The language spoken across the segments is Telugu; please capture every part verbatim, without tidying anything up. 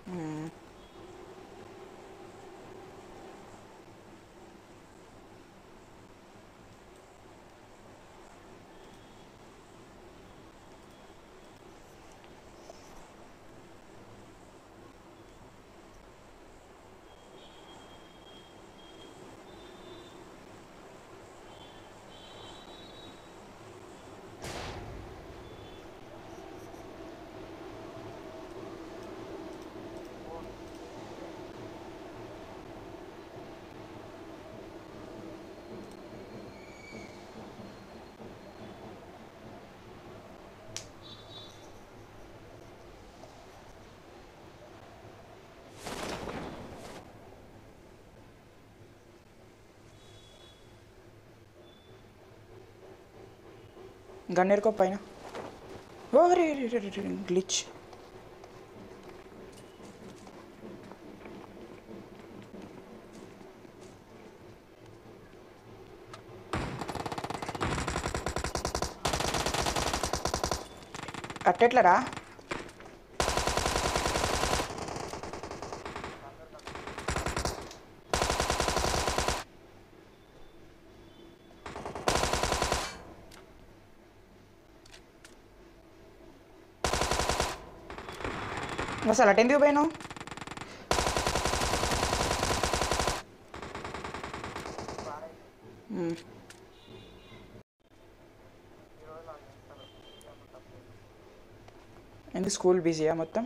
గన్నేర్ కో పైన ఓరే గ్లిచ్ అట్టెట్లరా అసలు అటెందుకు పోయినావు ఎందుకు స్కూల్ బిజీయా మొత్తం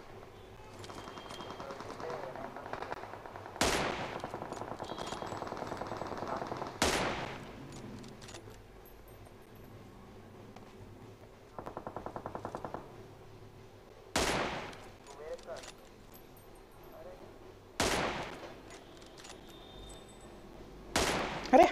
అరే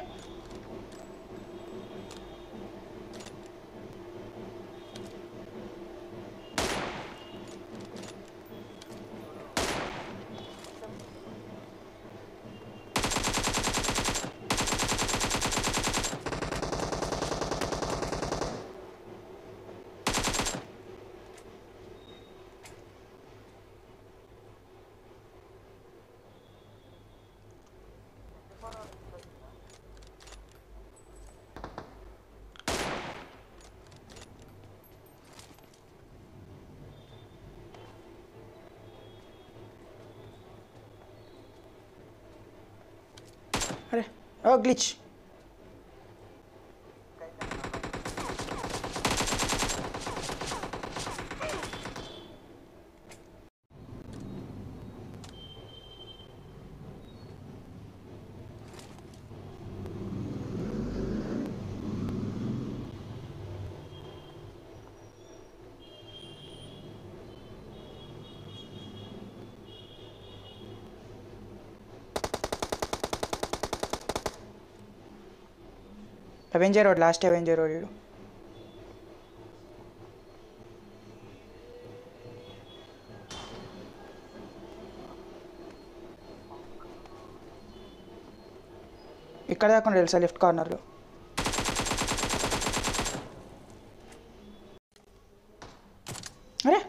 అరే ఓ glitch avenger road last avenger road ఇడు ఇక్కడ దాకా తెలుసా లెఫ్ట్ కార్నర్లో అరే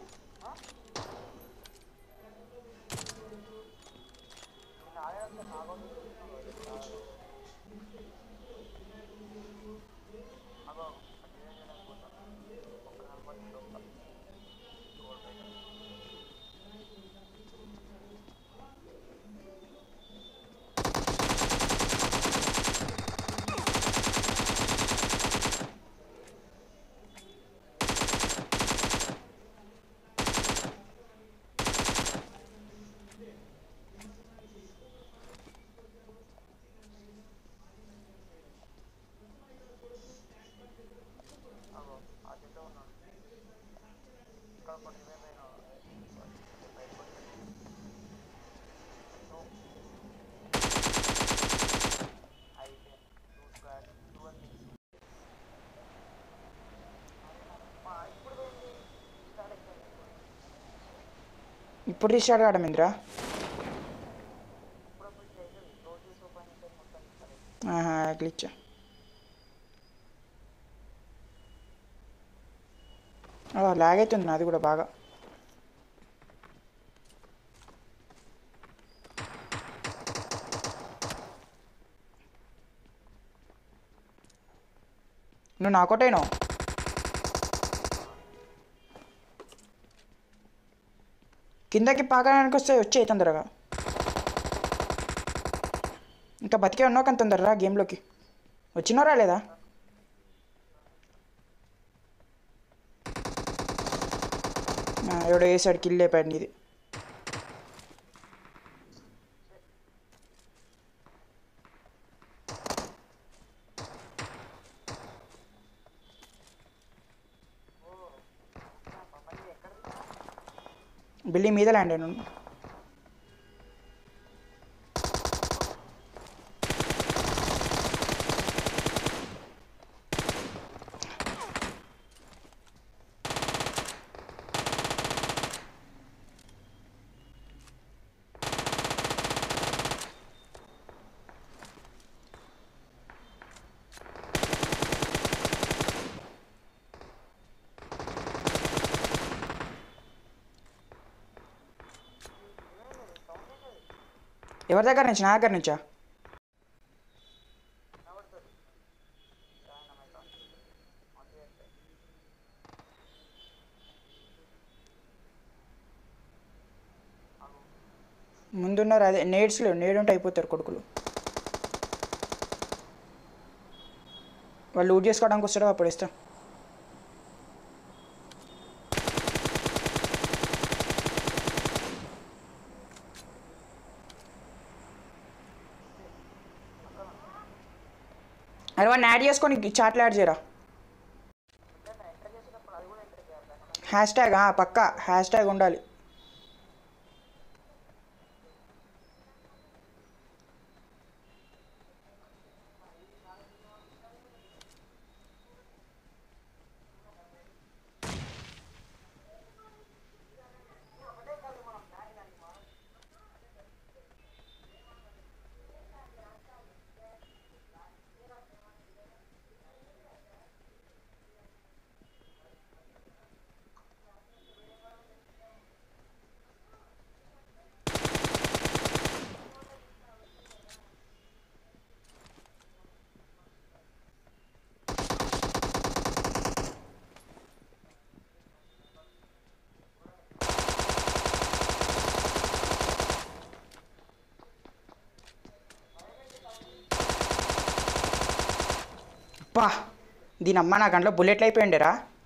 ఇప్పుడు రీస్టార్ట్ కావడం ఇంద్రా గ్లిచ్ లాగ్ అవుతుంది నాది కూడా బాగా నువ్వు నాకోటైనావు. కిందకి పాకడానికి వస్తే వచ్చేయి తొందరగా. ఇంకా బతికే ఉన్నావు కానీ తొందరరా గేమ్లోకి. వచ్చినారా లేదా? ఎవడో వేసాడు కిల్ లేపాడు నీది. బిల్డింగ్ మీద ల్యాండ్ అయినా. ఎవరి దగ్గర నుంచి? నా దగ్గర నుంచా? ముందున్నారు. అదే నేడ్స్లో నేడు ఉంటే అయిపోతారు కొడుకులు. వాళ్ళు లూట్ చేసుకోవడానికి వస్తారో అప్పుడు ఇస్తాం. అరే వాడిని యాడ్ చేసుకొని చాట్లో యాడ్ చేయరా. హ్యాష్ ట్యాగ్ పక్కా హ్యాష్ ట్యాగ్ ఉండాలి. పా దీని అమ్మ నా గంటలో బుల్లెట్లు అయిపోయిండిరా.